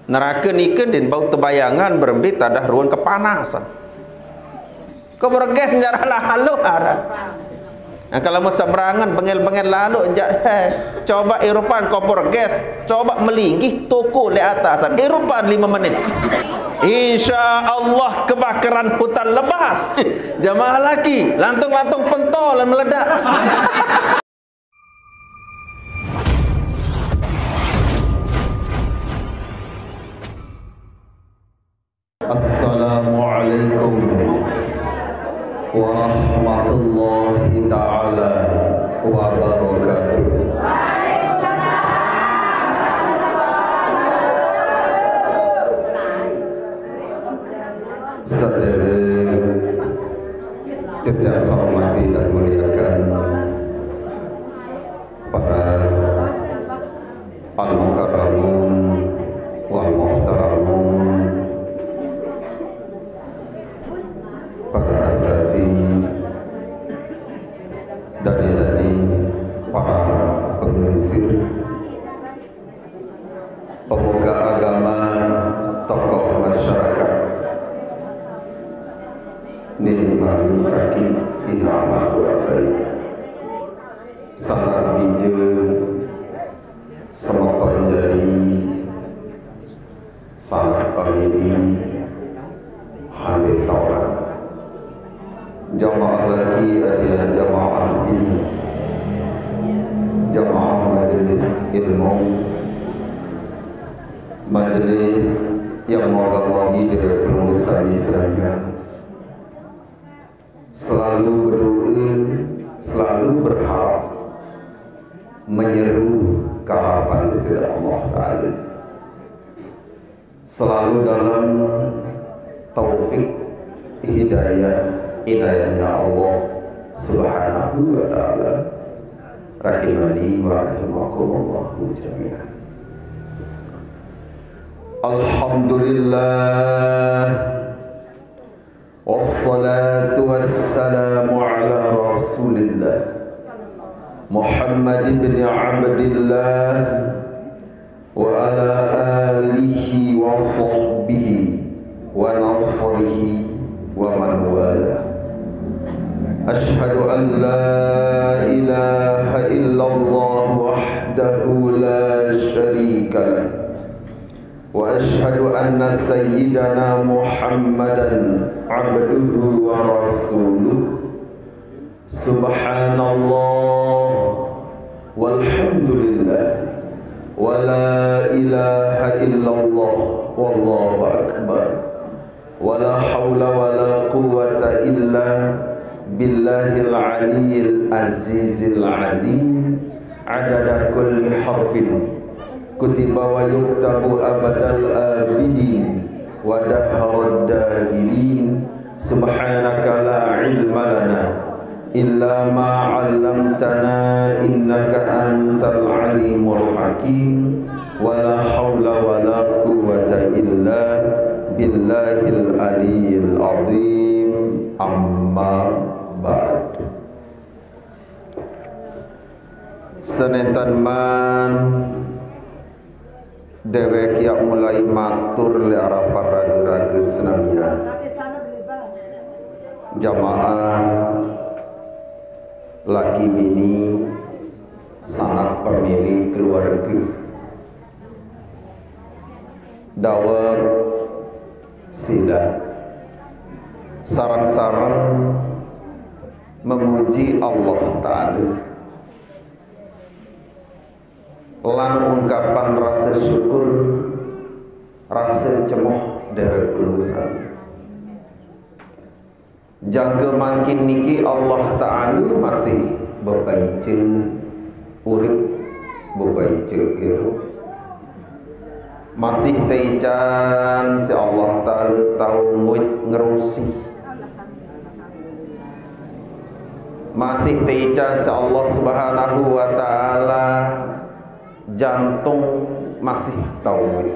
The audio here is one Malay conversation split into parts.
Neraka nika din bau terbayangan berembi tadah ruang kepanasan. Kau berges jarah lah halu arah. Nah, kalau mau seberangan bengel-bengel lalu coba Eropan kompor gas, coba melingkih toko di atas Eropan 5 menit. Insya Allah kebakaran hutan lebat. Jamaah laki lantung-lantung pentol dan meledak. Assalamualaikum warahmatullahi ta'ala wabarakatuh. Saudara kita hormati dan muliakan para al-mukarramun wal muhtaramun, para asatidz, dani-dani, para pengisir, pemuka agama, tokoh masyarakat, nimani kaki inamat wasai, salam bija, semoton jari, salam pamili, hadir taulan. Jamaah lagi ada jamaah ini, jamaah majelis ilmu, majelis yang moga-mogi dari pengurusan Islamiyah selalu berdoa, selalu berharap, menyeru keharapan di Allah Ta'ala, selalu dalam taufik hidayah inayahnya Allah Subhanahu wa ta'ala, rahimani wa rahimakumullahu jami'an. Alhamdulillah wassalatu wassalamu ala rasulillah Muhammad ibn Abdillah wa ala alihi wa sahbihi wa nasrihi wa man wala. Ashhadu an la ilaha illallah wahdahu la syarika lah, wa ashhadu anna sayyidana Muhammadan abduhu wa rasuluh. Subhanallah walhamdulillah wa la ilaha illallah wallahu akbar, wa la hawla wa la quwwata illa billahil aliyyil azizil alim, adada kulli harfin kutiba wa yuktabu abadal abidin wa daharad dahirin. Subhanaka la ilma lana illa ma 'allamtana innaka antal alimul hakim, wa la hawla wa la quwwata illa billahil aliyyil azim. Amma ba'd. Senetan man dewek yang mulai matur le arah para raga senamian jamaah laki bini sanak pemilik keluarga dawet sila sarang-sarang memuji Allah Ta'ala lan ungkapan rasa syukur, rasa cemoh dari lulusan. Jangka makin niki Allah Ta'ala masih berbaica urip, berbaica irup, masih taican si Allah Ta'ala tahu muit ngerusi, masih taican si Allah Subhanahu wa Ta'ala jantung masih tauhid.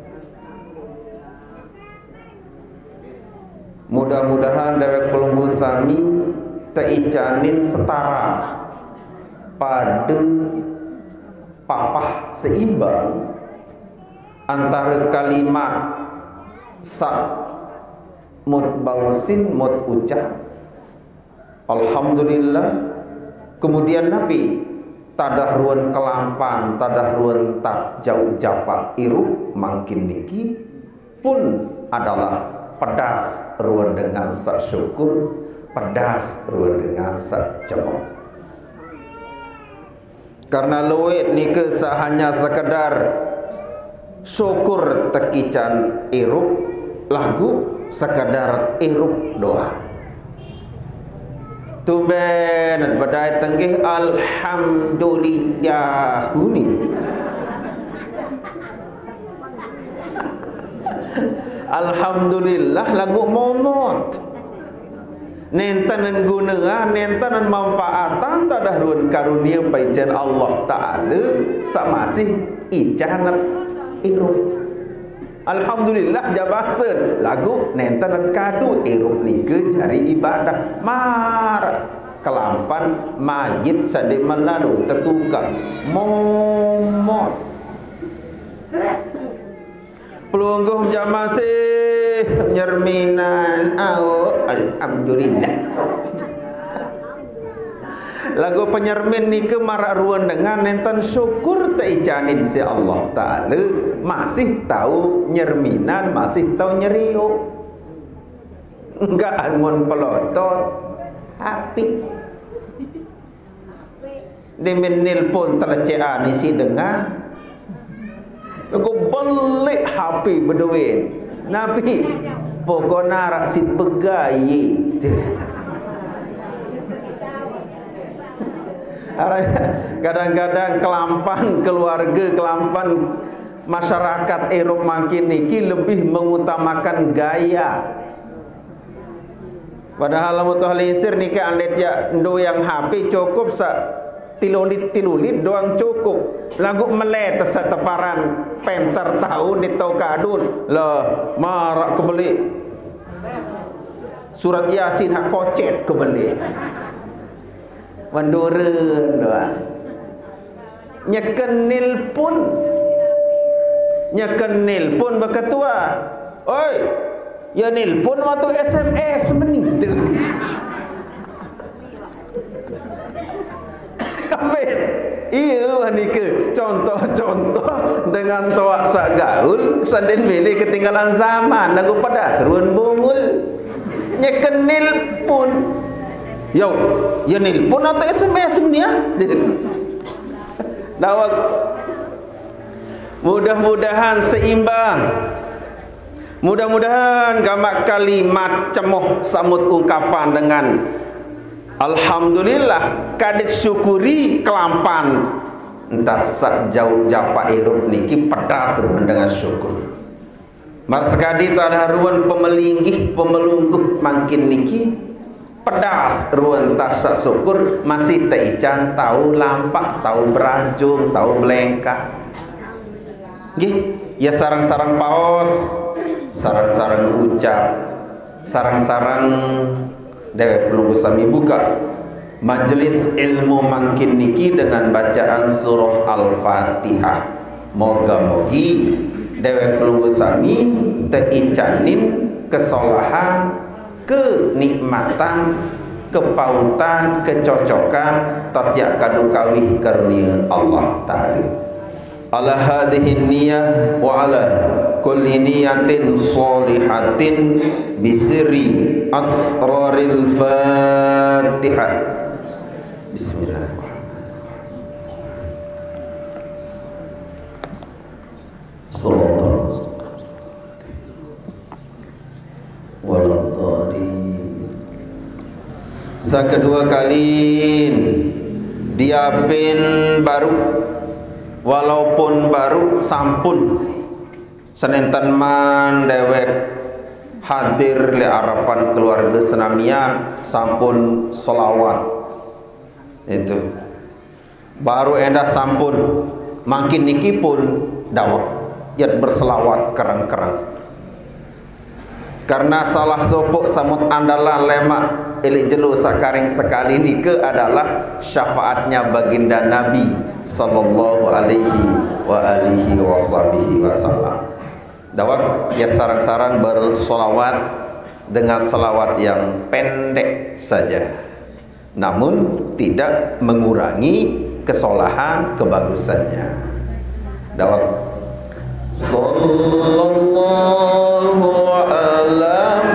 Mudah-mudahan dewek pelunggu sami teicanin setara pada papah seimbang antara kalimat sa mut bausin mut ucap alhamdulillah, kemudian Nabi tadah ruan kelampan, tadah ruan tak jauh japa irup makin niki pun adalah pedas ruan dengan sak syukur, pedas ruan dengan sak cemok. Karena luit nike hanya sekedar syukur tekican irup lagu sekadar irup doa. Tumben badai tenggih alhamdulillah huni. Alhamdulillah lagu momot. Nentanan guna, nentanan manfaatan tadah ruan karunia paijan Allah Ta'ala samasih icanat irup. Alhamdulillah jabasen lagu nentanan kadu irup nike jari ibadah mar kelampan mayit sademan lalu tertukar momot pelungguh jamasih nyerminan alhamdulillah. Lagu penyermin ni ke mararuan dengan nenten syukur teicanin si Allah Ta'ala masih tahu nyerminan, masih tahu nyerio. Enggak angon pelotot api. Dimenil pun telecehan isi dengar. Lagu balik HP berduit. Nabi pokok narak si pegayi. Kadang-kadang kelampan keluarga, kelampan masyarakat Eropa makin niki lebih mengutamakan gaya. Padahal mutuh lisir niki andet ya ndo yang HP cukup sa tilulit doang cukup. Lagu melet seteparan penter tahu ditau kadun lah marak kebeli surat Yasin hak kocet kebeli menduren doang. Nyekenil pun berketua. Oi, ya nil pun waktu SMS menit. Kabeh. Iya nike contoh-contoh dengan toak sak gaul sanden beli ketinggalan zaman lagu pada seruan bungul. Nyekenil pun yo, ya nil pun atau SMS ni ya. Dawak. Mudah-mudahan seimbang. Mudah-mudahan gamak kalimat cemoh samut ungkapan dengan alhamdulillah kadis syukuri kelampan entah sak jauh japa irup niki pedas ruan dengan syukur. Mar sekadi tak ada ruan pemelinggih pemelungguh makin niki pedas ruan tasak syukur masih teican tahu lampak tahu beranjung tahu melengkah nggih ya sarang-sarang paos sarang-sarang ucap sarang-sarang dewek pelunggu sami buka majelis ilmu makin niki dengan bacaan surah Al-Fatihah. Moga-mogi dewek pelunggu sami teicanin kesolahan, kenikmatan, kepautan, kecocokan tatya kadu kawih karunia Allah Ta'ala. Ala hadhihi niyah wa ala kulli niyatin solihatin bisiri asraril Fatihah. Bismillahirrahmanirrahim. Sallallahu Sekedua kali diapin baru walaupun baru sampun senenten man dewek hadir le harapan keluarga senamian sampun solawat itu baru endah sampun makin niki pun dawak yat berselawat kerang-kerang Karena salah sopok samut andalan lemak ilik jelu sakaring sekali ni ke adalah syafaatnya baginda Nabi sallallahu alaihi wa alihi wasallam. Dawak ya sarang-sarang bersolawat dengan salawat yang pendek saja, namun tidak mengurangi kesolahan kebagusannya. Dawak sallallahu ala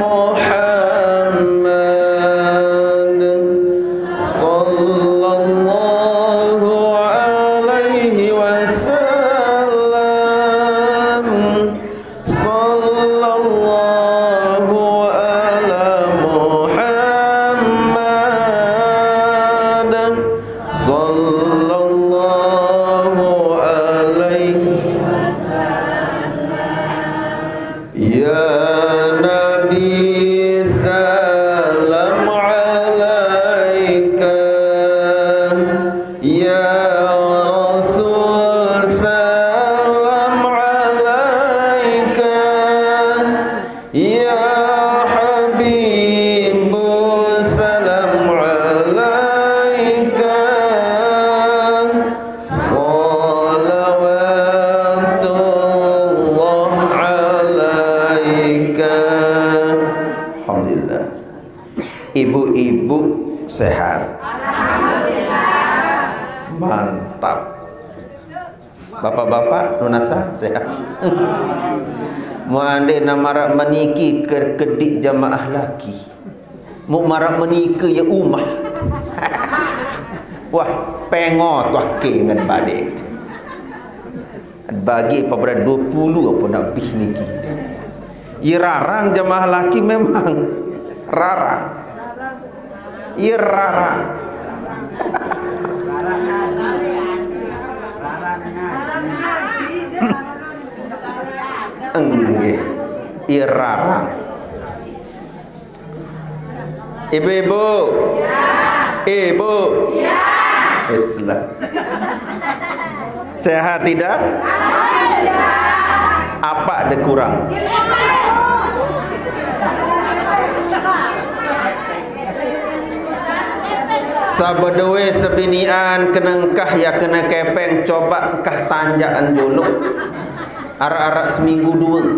Muhammad sallallahu alaihi wasallam sallallahu ala Muhammad sallallahu alaihi ya Nabi salam alaika, ya Rasul salam alaika, ya Habibu salam alaika, salawatullah alaika. Alhamdulillah. Ibu-ibu sehat? Alhamdulillah. Mantap. Bapak-bapak nunasa sehat? Mu ande na marak meniki ke kedik jamaah laki. Mu marak meniki ya umah. Wah, pengot wah ke dengan badek. Bagi pada 20 apa nak pih niki. Ya rarang jamaah laki memang rarang. Ya rarang. Enggak, ya rarang. Ibu-ibu, ibu, Islam. Sehat tidak? Apa ada kurang? Sabedewe sebinian kenengkah ya kena kepeng, coba kah tanjakan dulu. Arak-arak seminggu 2.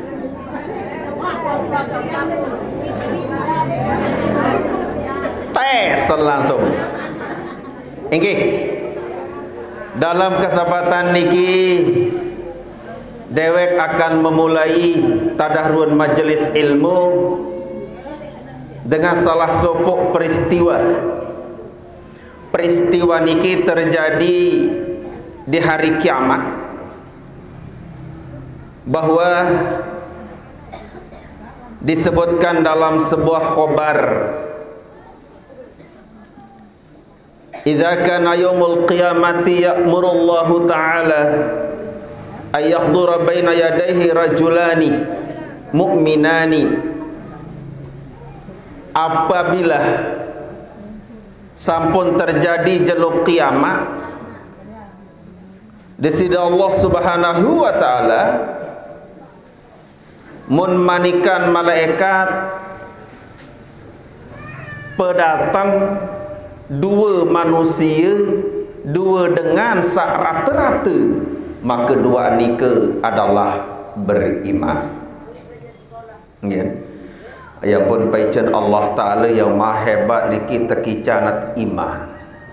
Tes langsung. Ingki. Dalam kesempatan niki dewek akan memulai tadahruan majelis ilmu dengan salah sopok peristiwa. Peristiwa niki terjadi di hari kiamat, bahwa disebutkan dalam sebuah khobar, idza kana yaumul qiyamati ya'murullahu ta'ala ay yahdura baina yadayhi rajulani mu'minani. Apabila sampun terjadi jeluk kiamat, di sisi Allah Subhanahu wa taala mun manikan malaikat pedatang 2 manusia, 2 dengan sak rata-rata, maka 2 nika adalah beriman. Ya. Ya pun paicen Allah Ta'ala yang maha hebat niki tekicanat iman.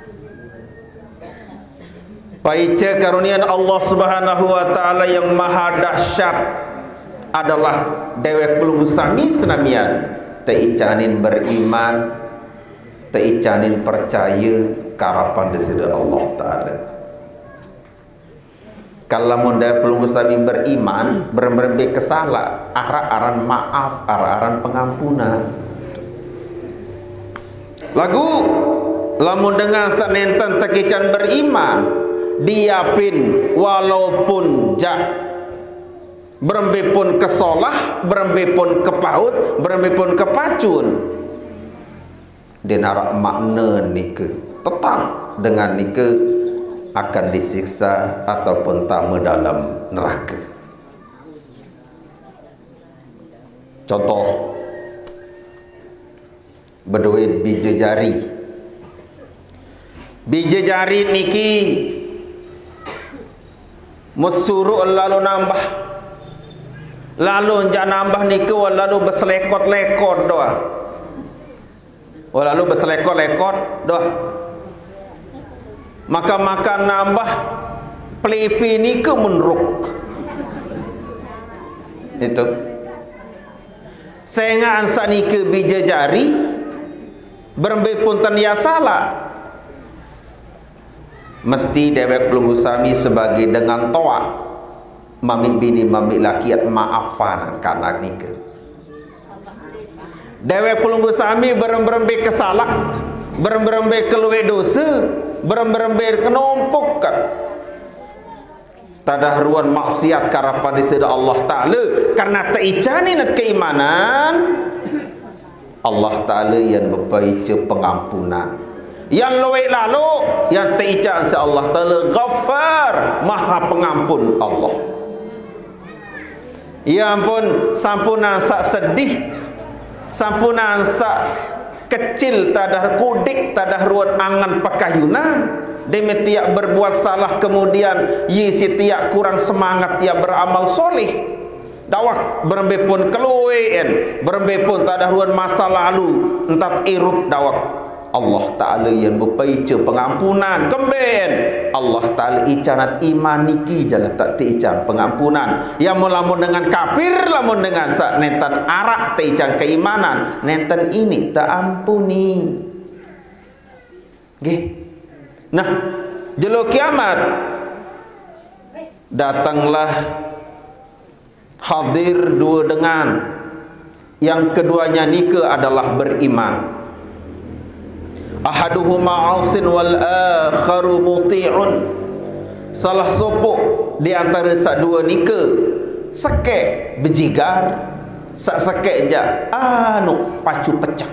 Paice karunian Allah Subhanahu wa taala yang maha dahsyat adalah dewek pelunggu sami senamian teicanin beriman, teicanin percaya karapan desida Allah Ta'ala. Kalau munda pelunggu sami beriman, berembe kesalah, aran maaf, aran pengampunan. Lagu lamun dengan sanenten tekican beriman, diapin walaupun jak berembe pun kesolah, berembe pun kepaut, berembe pun kepacun. Denarak makna nika tetap dengan nika akan disiksa ataupun tamu dalam neraka. Contoh berduit bija jari. Bija jari niki musuruh lalu nambah, lalu jangan nambah niki lalu berselekot-lekot doa, lalu berselekot-lekot doa. Maka makan nambah pelipi niki menruk itu. Sehingga ansa niki bija jari berembe punten ya salah. Mesti dewek pelunggu sami sebagai dengan toa mami bini mami lakiat maafan karena nikah. Dewek pelunggu sami berembe kesalah, berembe keluwe dosa, berembe kenompok kan. Tadah ruan maksiat karapan diseda Allah Ta'ala karena teicani nat keimanan. Allah Ta'ala yang berbaica pengampunan. Yang luwek lalu yang teican si Allah Ta'ala Ghaffar, maha pengampun Allah. Ya ampun, sampunan sak sedih, sampunan sak kecil tadah kudik tadah ruat angan pakayunan. Demi tiak berbuat salah kemudian si tiak kurang semangat tiak beramal soleh. Dawak berembe pun keluwen, berembe pun tadah ruan masa lalu entat irup dawak. Allah Ta'ala yang berpaica pengampunan kemben. Allah Ta'ala icanat iman niki jana tak teican pengampunan. Yang melamun dengan kafir, lamun dengan sak nenten arak teican keimanan, nenten ini tak ampuni. Nggih. Nah, jelo kiamat datanglah hadir dua dengan yang keduanya nikah adalah beriman. Ahaduhuma asin wal akharu muti'un. Salah sopok di antara sak dua nikah sekek bejigar, sak sekek ja anu pacu pecak.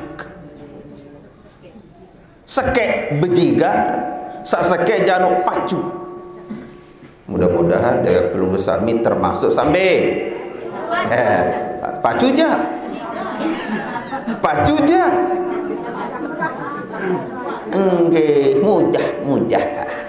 Sekek bejigar, sak sekek ja anu pacu. Mudah-mudahan daya pelunggu sami termasuk sampai pacu ja. Pacu ja. Nggih, mudah.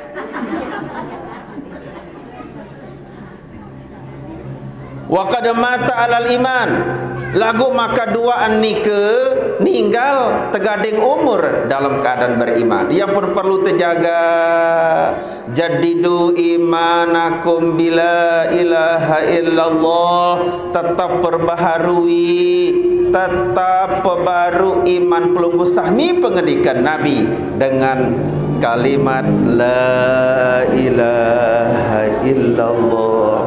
Wa qad mata alal iman. Lagu maka duaan nikah ninggal tegading umur dalam keadaan beriman. Yang pun perlu terjaga. Jadidu imanakum bila ilaha illallah. Tetap perbaharui, tetap perbaru iman pelunggu sahmi pengedikan Nabi dengan kalimat la ilaha illallah.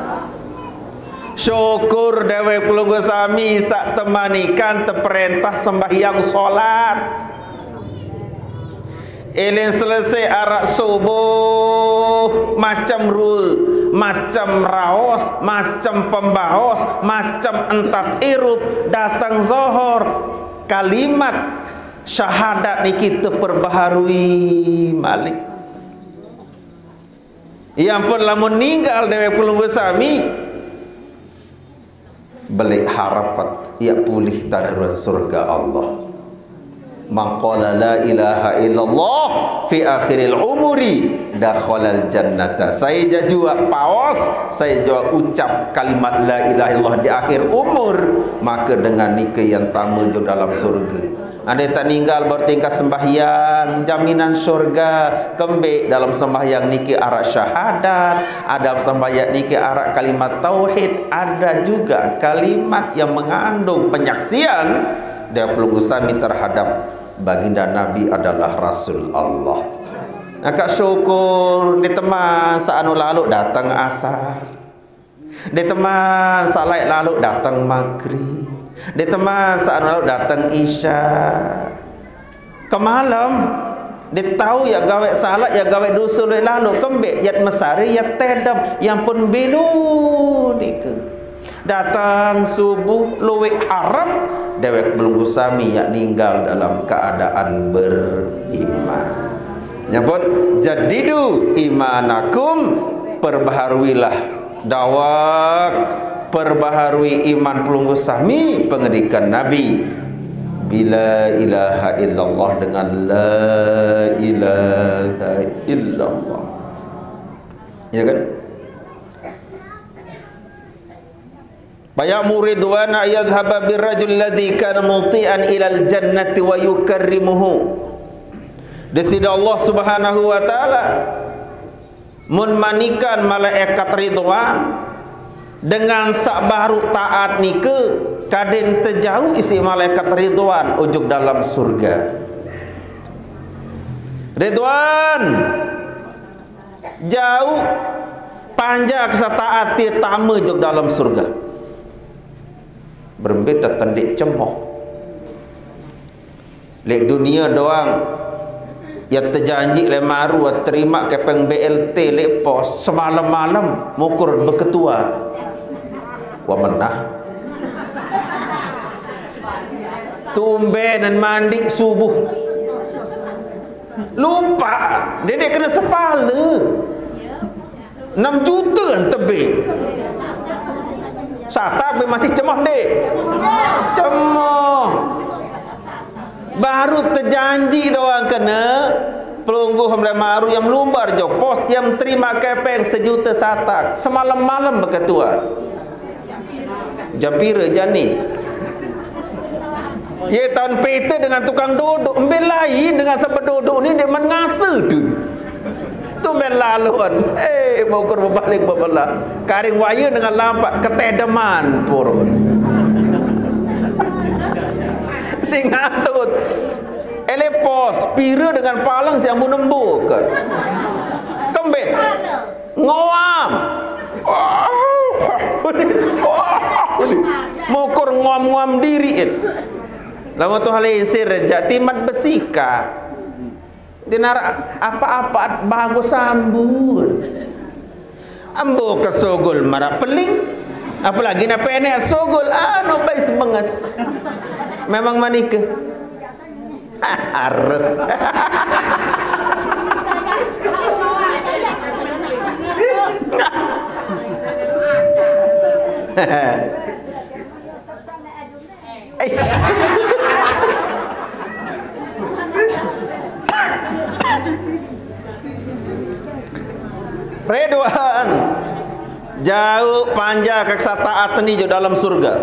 Syukur dewe pelunggu sami sak temanikan terperintah sembahyang solat. Ilin selesai arak subuh macam macam raos, macam pembaos, macam entat irup datang zohor. Kalimat syahadat ni kita perbaharui malik. Yang pun lamun ninggal dewe pelunggu sami belik harapat ia pulih tadaruan surga Allah. Man qala la ilaha illallah fi akhiril umuri dakhalal jannata. Saya jua paos, saya jua ucap kalimat la ilaha illallah di akhir umur, maka dengan nikah yang tamu jo dalam surga. Anda tak ninggal bertingkah sembahyang jaminan surga kembali dalam sembahyang niki arak syahadat, ada sembahyang niki arak kalimat tauhid, ada juga kalimat yang mengandung penyaksian dia pelunggu sami terhadap baginda Nabi adalah Rasul Allah. Akak syukur di teman saanu lalu datang asar, di teman salai lalu datang maghrib, di teman saat lalu datang isya. Kemalam dia tahu ya gawe salat ya gawe dosa lalu kembek yat mesari yat tedam yang pun belu nika. Datang subuh luwek haram dewek belum sami ya ninggal dalam keadaan beriman. Nyebut jadidu imanakum, perbaharuilah dawak perbaharui iman pelunggu sahmi pengedikan Nabi bila ilaha illallah dengan la ilaha illallah. Ya kan? Bayamu ridwana yadhhaba birrajul ladzi kana muti'an ilal jannati wa yukarrimuhu. Desida Allah Subhanahu wa taala mun manikan malaikat ridwan dengan sak baru taat nike kaden terjauh isi malaikat ridwan ujuk dalam surga. Ridwan jauh panjang setaati tama ujuk dalam surga. Berbeda tendik cemoh. Lek dunia doang yang terjanji le maru terima kepeng BLT lek pos semalam-malam mukur berketua. Wa menah. Tumben dan mandi subuh. Lupa, dedek kena sepala. 6 juta tebik. Satak masih cemoh dek. Cemoh. Baru terjanji doang kena pelungguh hamle maru yang lumbar jo pos yang terima kepeng 1 juta satak. Semalam-malam berketua. Jampira jani. Ye tahun peta dengan tukang duduk. Ambil lain dengan sebab duduk ni dia mengasa tu. Tu melaluan. Mokur berbalik berbelah. Karing waya dengan lampak ketedeman purun. Sing antut. Elepos pira dengan palang siang menembuk. Kembet. Ngoam. Mokur ngom-ngom diri. Lama tu halin sirja timat besika. Dia narak apa-apa bagus sambut. Ambo ke sogol marah peling. Apalagi nak penek sogol anu baik sebengas. Memang manika. Arek. Ridwan jauh panjang kesataat ni dalam surga.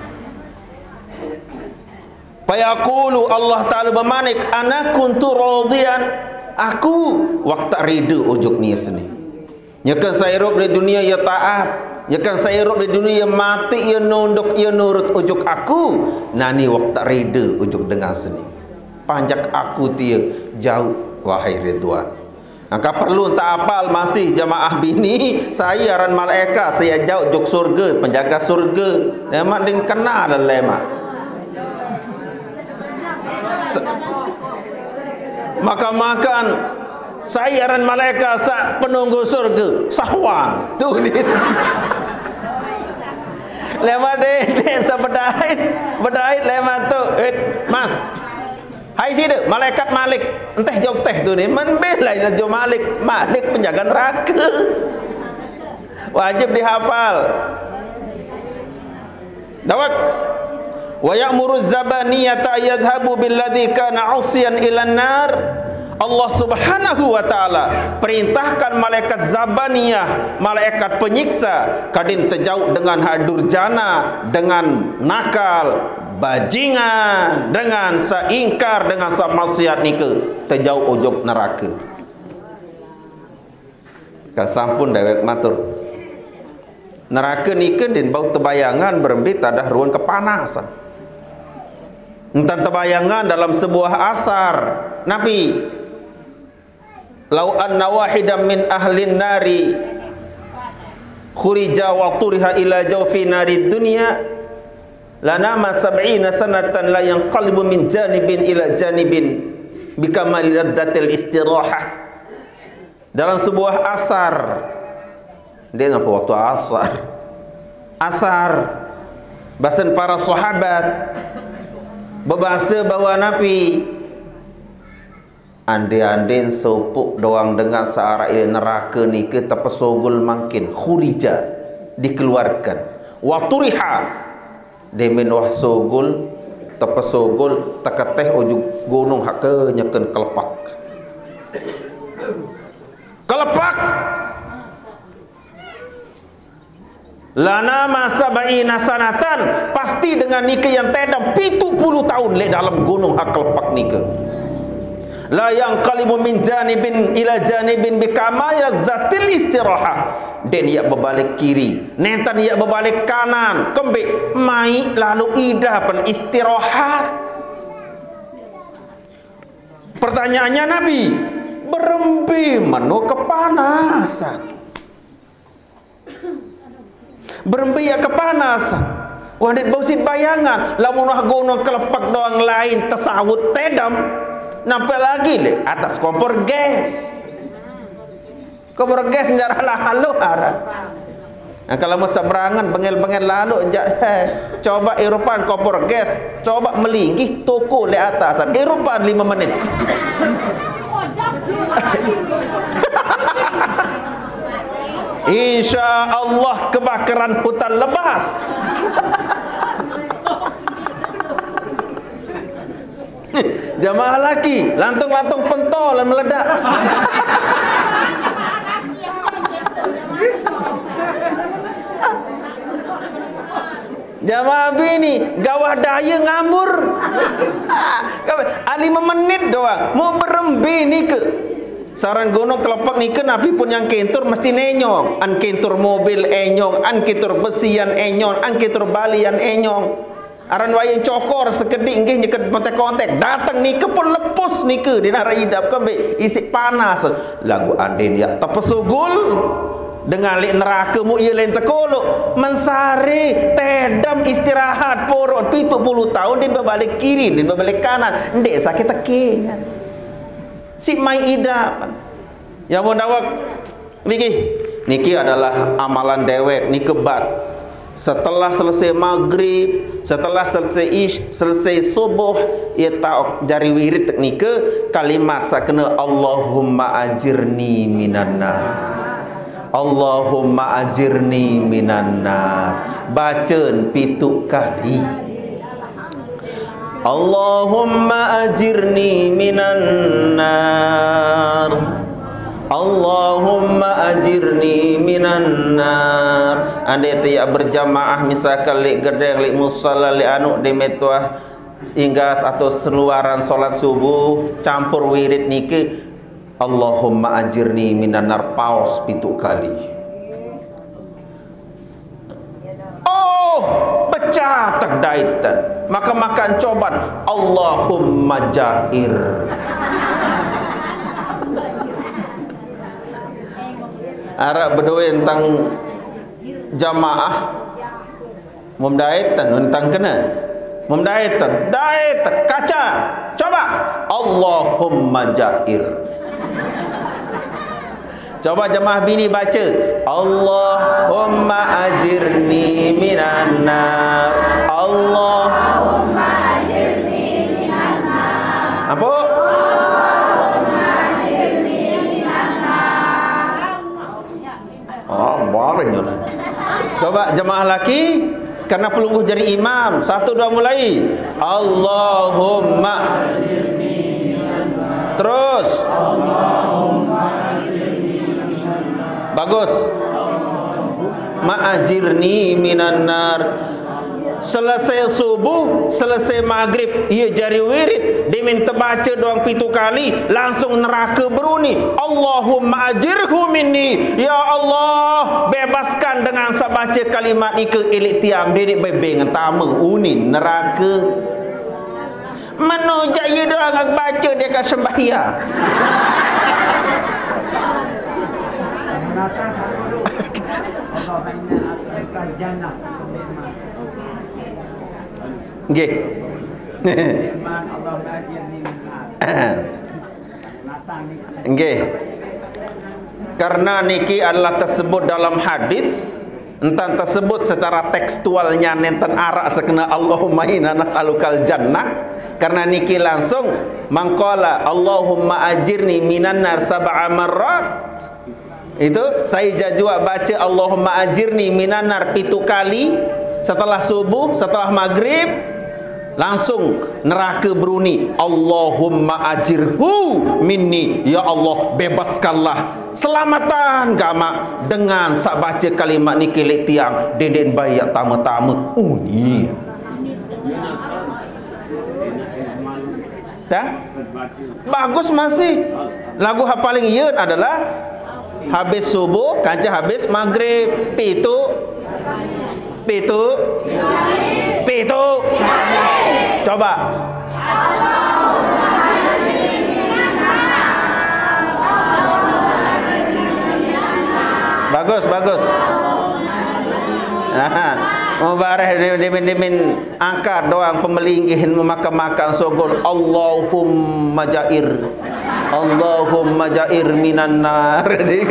Fayaqulu Allah Ta'ala bermanik ana kuntu radiyan, aku waktu ridho ujuk ni sini. Nyakan saya hidup di dunia ya taat, nyakan saya hidup di dunia ya mati ya nunduk ya nurut ujuk aku. Nani waktu ridho ujuk dengan sini. Panjak aku dia jauh wahai Ridwan. Maka perlu tak apal masih jamaah bini saya aran malaikat saya jauh juk surga penjaga surga lemak din kenal lemak makan saya aran malaikat sak penunggu surga sahwan tu ni lemak din sebedait lemak tu mas hai sida malaikat Malik entah jauh teh tu ni menbelai nak jauh Malik penjaga neraka wajib dihafal. Dawak wa ya'muru zabaniyata yadhhabu billadhi kana 'asiyan ilan nar. Allah Subhanahu wa taala perintahkan malaikat zabaniyah, malaikat penyiksa kadin terjauh dengan hadurjana, dengan nakal, bajingan, dengan seingkar, dengan semaksiat nike terjauh ujuk neraka. Kasampun dewek matur. Neraka nike din bau terbayangan berembit tadah ruang kepanasan. Entah terbayangan dalam sebuah asar Nabi, lau anna wahidan min ahlin nari khurija wa turiha ila jawfi nari dunya lanama sab'ina sanatan la yanqalibu min janibin ila janibin bikamali ladzatil istirahah. Dalam sebuah asar, dia ngapa waktu asar bahasan para sahabat berbahasa bahawa Nabi ande-anden sopuk doang dengan searah ila neraka ni ke tapasogul makin khurija dikeluarkan wa turiha demen wah sogol tepesogol teketeh ujung gunung hak ke nyeken kelepak lana masa baina sanatan pasti dengan nike yang tedam 70 tahun le dalam gunung hak kelepak nike la yang qalibu min janibin ila janibin bikamal zatil istirahah dan ia berbalik kiri nentan ia berbalik kanan kembik mai lalu idah pen istirahat. Pertanyaannya Nabi berembi menu kepanasan berembi ya kepanasan wadid bausit bayangan lamun gunung kelepak doang lain tersawut tedam nampak lagi le atas kompor gas jarahlah halu arah. Nah, kalau mau seberangan bengel-bengel lalu coba Eropan kompor gas coba melinggih toko le atasan Eropan 5 menit insya Allah kebakaran hutan lebat. Jamaah laki lantung-lantung pentolan meledak. Jamaah bini gawah daya ngambur. 5 menit doang mau berembi ni ke saran gunung kelepak ni ke Nabi pun yang kentur mesti nenyong an kentur mobil enyong an kentur besian enyong an kentur balian enyong aran wayang cokor sekedik nggih nyeket kontek-kontek datang ni ke pun lepus ni ke di nara idap kembe isi panas lagu aden ya tepesugul dengan lik neraka mu ia lain tekolok mensari tedam istirahat poron 70 tahun din berbalik kiri din berbalik kanan ndek sakit teking si mai idap yang mau dawak niki adalah amalan dewek ni kebat. Setelah selesai maghrib, setelah selesai subuh, ia tahu jari wirid nike kalimat sakena Allahumma ajirni minannar. Allahumma ajirni minannar. Bacaan 7 kali. Allahumma ajirni minannar. Allahumma ajirni minan nar. Andai tiap berjamaah misalkan lik gedeng lik musalla lik anu di metuah hingga atau seluaran solat subuh campur wirid niki Allahumma ajirni minan nar paus 7 kali. Oh, pecah takdaitan. Maka makan coban Allahumma jair. Arab berdua tentang jamaah memdaitan tentang kena memdaitan daitan kaca coba Allahumma jair. Coba jamaah bini baca Allahumma ajirni minan nar. Allahumma ajirni minan nar. Apa? Coba jemaah laki karena pelungguh jadi imam 1 2 mulai Allahumma terus bagus ma'ajirni minan nar. Selesai subuh, selesai maghrib, ia jari wirid, dia minta baca doang 7 kali, langsung neraka beruni. Allahumma ajirhu minni. Ya Allah, bebaskan dengan saya baca kalimat ni ke ilik tiang dia bebeng tama unin neraka. Mana jaya doang baca dia akan sembahyang. Nggih. Nggih. Karena niki adalah tersebut dalam hadis, entah tersebut secara tekstualnya nenten arak sekena Allahumma inna nas'alukal jannah. Karena niki langsung mangqala Allahumma ajirni minan nar 7 marrat. Itu saya jajua baca Allahumma ajirni minan nar 7 kali setelah subuh, setelah maghrib, langsung neraka beruni, Allahumma ajirhu minni, ya Allah bebaskanlah, selamatan gama dengan sak baca kalimat ni kelek tiang deden bayi tama-tama uni. Dah? Bagus masih. Lagu hak paling yeun adalah habis subuh, kanca habis maghrib, pitu. Coba. Bagus. Mubareh demin angkat doang pemelinggihin memakan sogol Allahumma jair minan nar.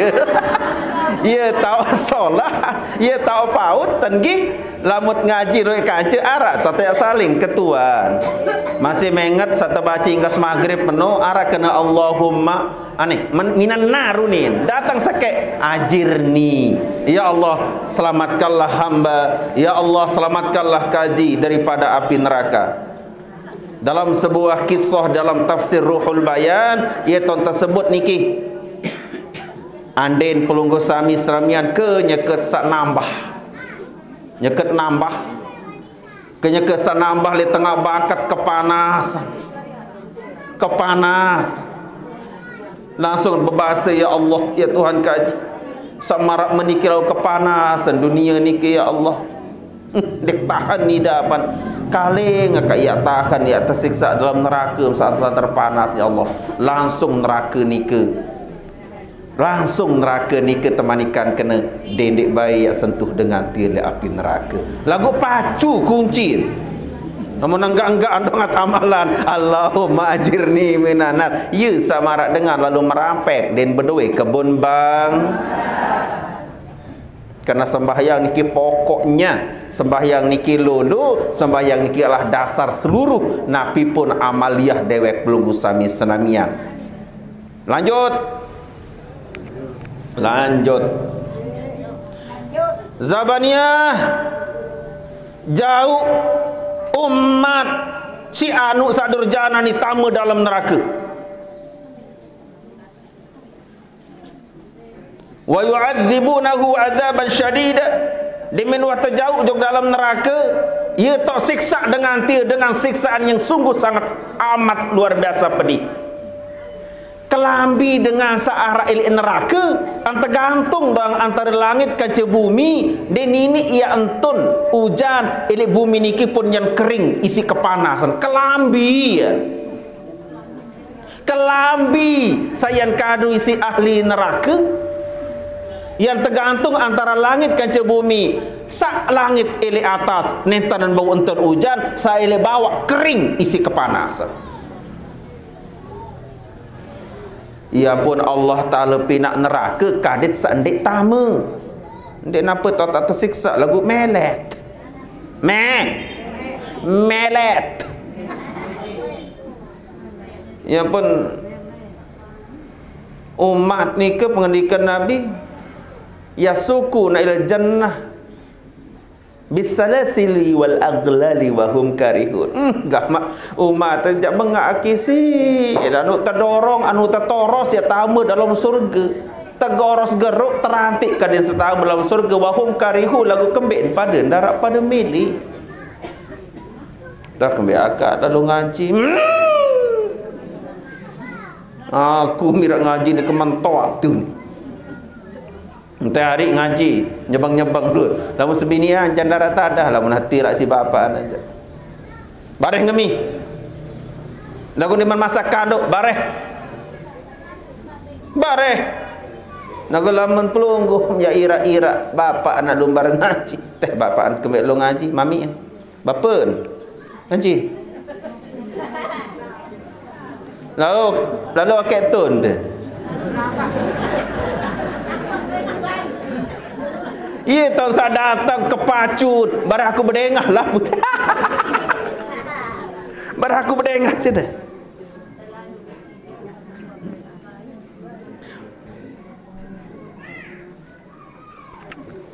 Ia tahu solat, ia tahu paut tenggi lamut ngaji roi kanca arak tak saling ketuan. Masih menget satu baca hingga maghrib penuh arak kena Allahumma minan narunin datang sakit ajirni, ya Allah selamatkanlah hamba, ya Allah selamatkanlah kaji daripada api neraka. Dalam sebuah kisah dalam tafsir Ruhul Bayan, ia tersebut niki anden pelunggu sami seramian ke nyeket sak nambah kenyeket sak nambah di tengah bakat kepanasan langsung berbahasa, ya Allah ya Tuhan kaji samarak menikirau kepanasan dunia niki, ya Allah dek tahan ni dapan kali ngak ya tahan ya tersiksa dalam neraka saat terpanas, ya Allah langsung neraka nike temanikan kena dendek bayi yang sentuh dengan tirai api neraka. Lagu pacu kunci. Namun enggak dengan amalan Allahumma ajirni minan nar. Ya samarak dengan lalu merampek dan berdua kebun bang. Karena sembahyang niki pokoknya, sembahyang niki lulu, sembahyang niki adalah dasar seluruh napi pun amaliyah dewek pelunggu sami senamian. Lanjut. Zabaniyah jauh umat si anu sadurjana ni tamu dalam neraka. Wa yu'adzibunahu 'adzaban syadida. Dimin wa tajau jog dalam neraka, ia tak siksa dengan siksaan yang sungguh sangat amat luar biasa pedih. Kelambi dengan searah ilik neraka tergantung doang antara langit kaca bumi dan ini ia entun hujan ilik bumi niki pun yang kering isi kepanasan kelambi sayan kadu isi ahli neraka yang tergantung antara langit kaca bumi sak langit ilik atas nenta dan bau entun hujan sa ilik bawah kering isi kepanasan. Ya pun Allah Ta'ala pinak neraka kadit sandik tama. Dia napa tak tersiksa lagu melet. Melet. Ya pun umat ni ke pengendikan Nabi ya suku na ila jannah bisalasili wal aghlali wa hum karihun. Gama umat tajak bengak akisi anu terdorong anu tertoros ya tamu dalam surga tegoros geruk terantik kadin setamu dalam surga wa hum karihun lagu kembik pada darat pada mili tak kembik akak lalu ngaji aku mirak ngaji ni kementoak tu. Entah hari ngaji nyebang-nyebang dulu. Lamun sebinian jandara tadah lamun hati rak si bapa aja. Bareh ngemi. Lagu ni masak kaduk bareh. Lagu lamun pelungguh ya ira-ira bapa anak lumbar ngaji. Teh bapa an kembek lu ngaji mami. Bapa ngaji. Lalu akak tun tu. Ia tahu saya datang kepacut barang aku berdengah lah barang aku berdengah tidak.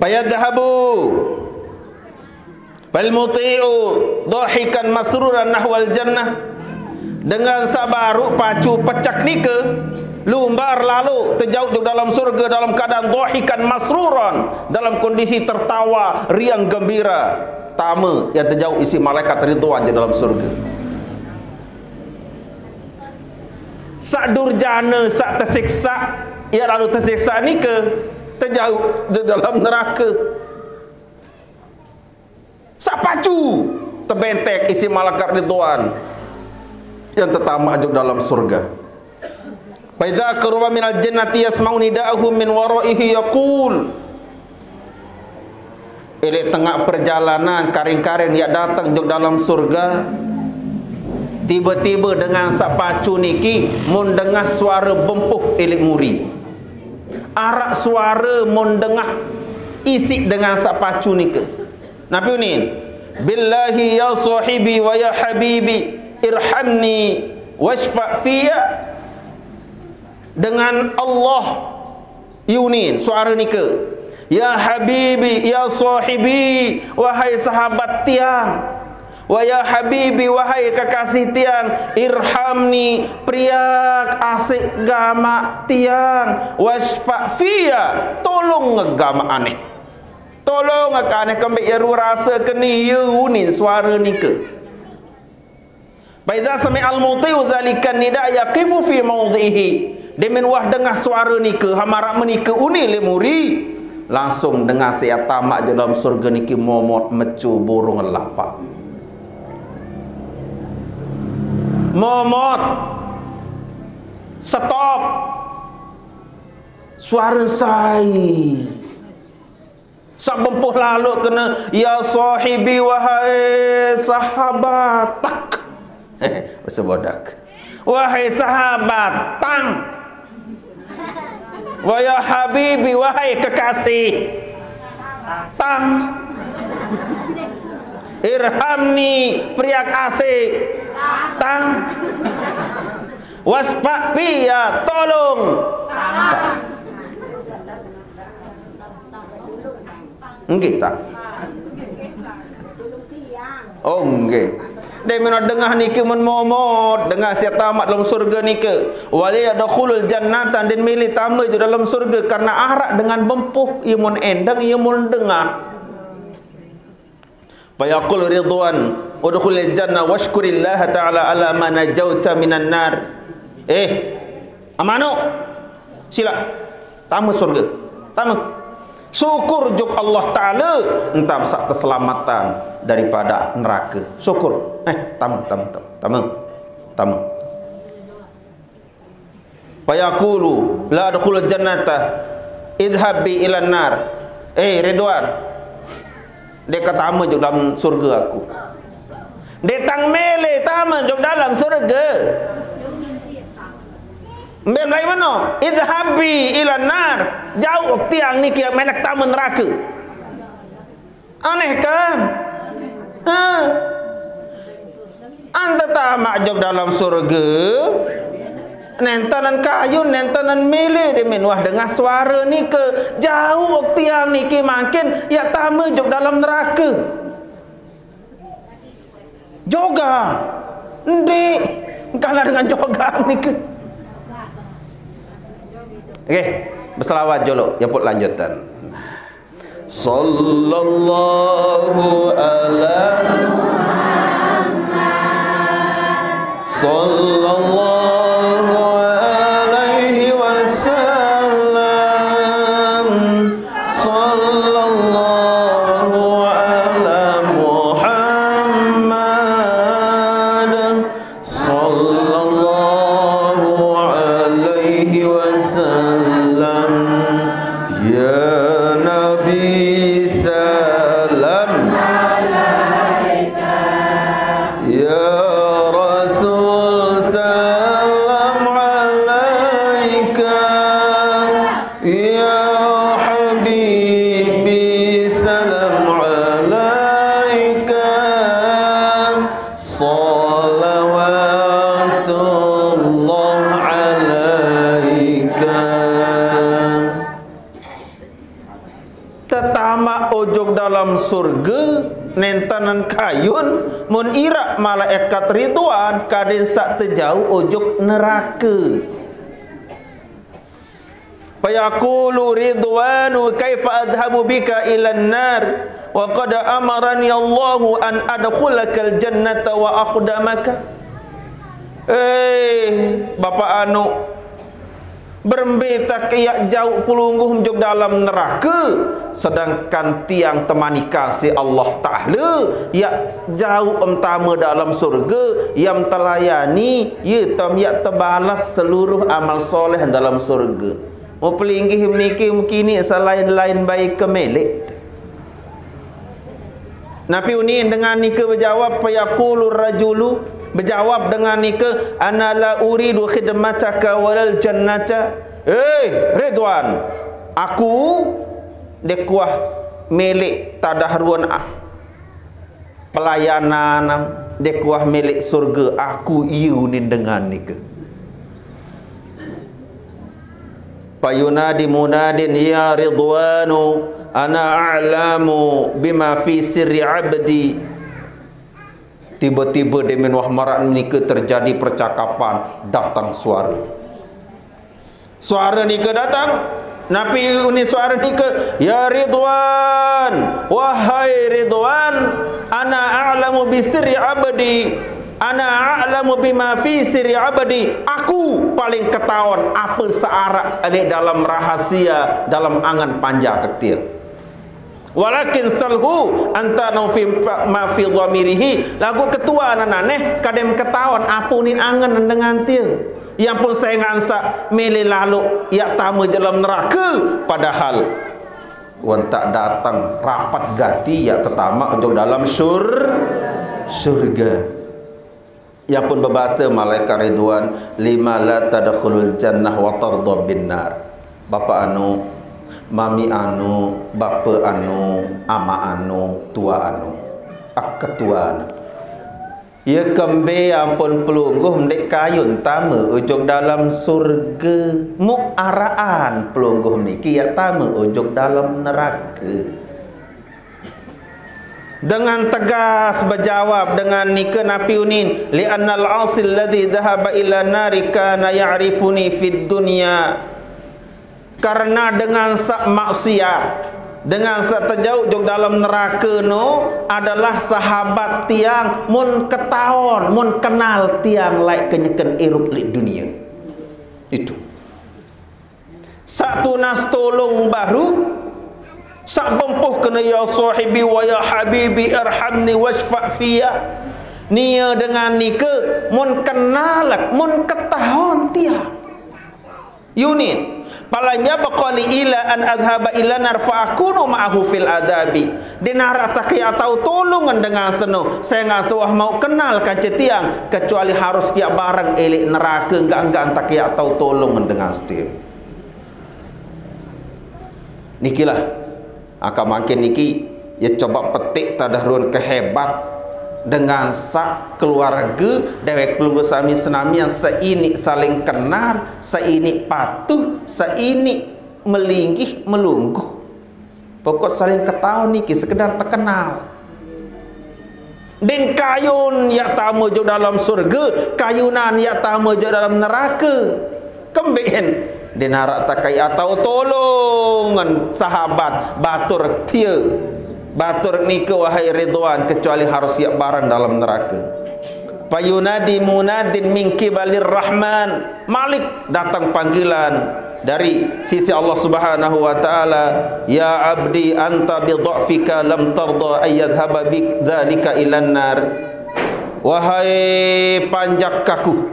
fayadhhabu fal muti'u dhahikan masruran nahwal jannah, dengan sabaru pacu pecak nika lumbar lalu terjauh ke dalam surga dalam keadaan dhahikan masruran, dalam kondisi tertawa riang gembira. Tama yang terjauh isi malaikat ridwan di dalam surga. Sak durjana, sak tersiksa, ia lalu tersiksa ni ke terjauh di dalam neraka. Sak pacu terbentek isi malaikat ridwan yang tertamak juga dalam surga. Fa idza qaruba minal jannati yasma'u nida'ahum min waraihi yaqul. Elek tengah perjalanan karing-karing yang datang juga dalam surga, tiba-tiba dengan sak pacu niki mun dengar suara bempuh elek muri. Arak suara mun dengar isik dengan sak pacu niki. Nabi ni, billahi ya sahibi wa ya habibi irhamni washfa' fiyya. Dengan Allah yunin suara nika, ya habibi ya sahibi, wahai sahabat tiang, wa ya habibi wahai kekasih tiang, irhamni priak asik gama tiang, washfa' fiyya tolong ngegama aneh, tolong aneh kembali ya rasa keni yunin suara nika. Baidza sami'al muti'u dzalika nida yaqifu fi mawdhihi. Demen wah dengar suara nika hamarak menika uni le muri, langsung dengar sia tamak di dalam surga niki momot mecu burung lapak. Momot stop. Suara sai. Sak bempuh lalu kena ya sahibi wahai sahabat tak. Bahasa bodak. Wahai sahabat tang. Wa ya habibi wahai kekasih tang. Irhamni priak asik tang. Waspa piya tolong tang. Nggih tak? Oh nggih. Dia mana dengar niki mun momot, dengar sia tamat dalam surga nika. Wali yadkhulul jannata, dan milih tamu di dalam surga karena arak dengan bempuh ia mun endang ia mun dengar. Fa yaqul ridwan udkhulil jannah washkurillah ta'ala ala ma najauta minan nar. Amano sila tamu surga. Tamu syukur juk Allah Ta'ala entah sak keselamatan daripada neraka. Syukur. Tamu. Fayaqulu la adkhulul jannata idhhab bi ilan nar. Ridwan, dia kata tamu juk dalam surga aku. Dia tang mele tamu juk dalam surga. Mbak lain mana? Idhabi ilan nar. Jauh tiang ni kia menak tamu neraka. Aneh kan? Anda tamak jog dalam surga, nentanan kayun, nentanan milih demen wah dengar suara ni ke jauh tiang ni ki makin ya tamu jog dalam neraka. Joga. Ndik, kalah dengan joga ni ke. Okey, berselawat dulu yang put lanjutan. Sallallahu alaihi sallallahu alaihi wasallam. Sallallahu ala Muhammad. Sallallahu alaihi wasallam. Ya Nabi salam alaika. Ya Rasul surga nentanan kayun mun ira malaikat ridwan kadin sak terjauh ujug neraka. Fayaqulu ridwanu kaifa adhabu bika ilan nar wa qad amarani Allahu an adkhulakal jannata wa aqdamaka. Bapak anu berembeta kayak jauh pelungguh menjuk dalam neraka, sedangkan tiang temani kasih Allah Ta'ala yang jauh empama dalam surga, yang telayani yang terbalas seluruh amal soleh dalam surga. Mau pelinggih meniki mungkin selain-lain baik kemelek. Nabi Unin dengan nika berjawab, fayaqulu rajulu, berjawab dengan nika, ana la uridu khidmataka walal jannata. Ridwan, aku dekuah milik tadahruan pelayanan, dekuah milik surga aku iunin dengan nika. Fayunadi munadin ya Ridwanu ana a'lamu bima fi sirri abdi. Tiba-tiba di minwah marak nika terjadi percakapan, datang suara. Suara nika datang, Nabi ini suara nika, ya Ridwan, wahai Ridwan, ana a'lamu bi sirri abdi. Ana a'lamu bima fi sirri abdi. Aku paling ketahuan apa searak ada dalam rahasia dalam angan panja ketia. Walakin salhu anta fi ma fi dhamirihi. Lagu ketua ananeh kadem ketahuan apa ni angan dengan dia. Yang pun saya ngansak mele lalu ya tamu dalam neraka, padahal wan tak datang rapat gati ya tertamak untuk dalam surga. Yang pun berbahasa malaikat Ridwan, lima la tadkhulul jannah wa tardha bin nar. Bapa anu, mami anu, bapa anu, ama anu, tua anu, ketua anu. Ya kembe ampun pelungguh mendek kayun tama ujung dalam surga. Muk araan pelungguh niki ya tama ujung dalam neraka. Dengan tegas berjawab dengan nika Nabi Unin, li'annal 'asil ladzi dhahaba ila nari kana ya'rifuni fid dunya. Karena dengan sak maksiat, dengan sak terjauh jauh dalam neraka no adalah sahabat tiang mun ketaon, mun kenal tiang laik kenyeken irup li dunia. Itu. Satu nas tolong baru sak bempuh kena ya sahibi wa ya habibi irhamni washfa' fiyya. Nia dengan nika mun kenalak mun ketahon tia Yunin palanya baqali ila an adhaba ila nar fa akunu ma'ahu fil adabi. Dinara tak ya tahu tolongan dengan seno saya ngasuh mau kenal kan cetiang kecuali harus kia barang elik neraka enggak tak ya tahu tolongan dengan setia. Nikilah akan makin niki ya coba petik tadahrun kehebat dengan sak keluarga dewek pelunggu sami senami yang seini saling kenal, seini patuh, seini melinggih melungguh. Pokok saling ketahuan niki sekedar terkenal. Dan kayun ya tamu jo dalam surga, kayunan ya tamu jo dalam neraka. Kembeen dinarak takai atau tolongan sahabat batur tia batur nika wahai Ridwan kecuali harus siap barang dalam neraka. Fayunadi munadin min kibalir rahman. Malik datang panggilan dari sisi Allah Subhanahu wa taala, ya abdi anta bi dhafika lam tarda ayyadhhaba bik dzalika ilan nar. Wahai panjak kaku,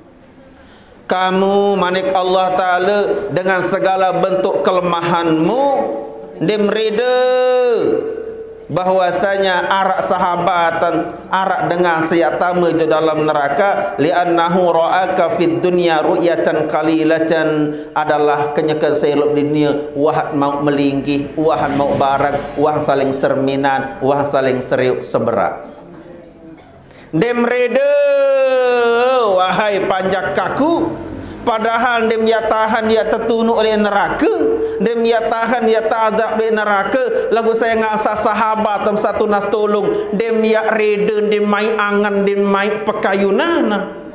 kamu manik Allah Ta'ala dengan segala bentuk kelemahanmu dimrida bahwasanya arak sahabatan arak dengan seyatama di dalam neraka li'annahu ra'aka fid dunya ru'yatan qalilatan adalah kenyakan selop di dunia wahat mau melinggih wahan mau barang wah saling serminan wah saling seriuk seberak demrede wahai panjak kaku Padahal dia tahan, dia tertunuk oleh neraka, dia tahan, dia ta'adzab oleh neraka. Lagu saya ngasa sahabat tam satu nas tolong, dia reda, dia mai angan, dia mai pekayunan.